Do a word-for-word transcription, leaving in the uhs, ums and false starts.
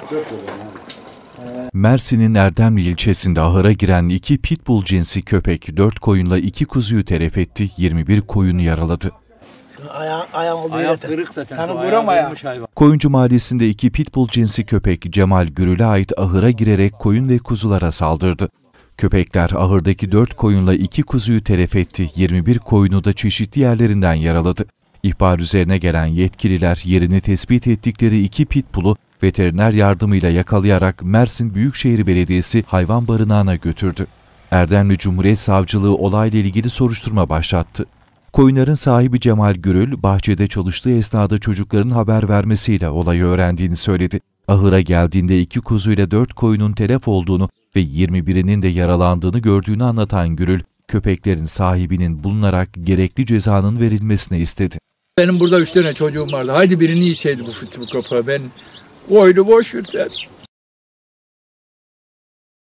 Mersin'in Erdemli ilçesinde ahıra giren iki pitbull cinsi köpek dört koyunla iki kuzuyu telef etti, yirmi bir koyunu yaraladı. Ayağım, ayağım Ayağı kırık zaten. Tanı vuram ayağı. Koyuncu Mahallesi'nde iki pitbull cinsi köpek Cemal Gürül'e ait ahıra girerek koyun ve kuzulara saldırdı. Köpekler ahırdaki dört koyunla iki kuzuyu telef etti, yirmi bir koyunu da çeşitli yerlerinden yaraladı. İhbar üzerine gelen yetkililer yerini tespit ettikleri iki pitbull'u veteriner yardımıyla yakalayarak Mersin Büyükşehir Belediyesi hayvan barınağına götürdü. Erdemli Cumhuriyet Savcılığı olayla ilgili soruşturma başlattı. Koyunların sahibi Cemal Gürül, bahçede çalıştığı esnada çocukların haber vermesiyle olayı öğrendiğini söyledi. Ahıra geldiğinde iki kuzuyla dört koyunun telef olduğunu ve yirmi birinin de yaralandığını gördüğünü anlatan Gürül, köpeklerin sahibinin bulunarak gerekli cezanın verilmesini istedi. Benim burada üç tane çocuğum vardı. Haydi birini yiyseydi bu fıtı bu kapağı. Ben koyunu boş ver sen.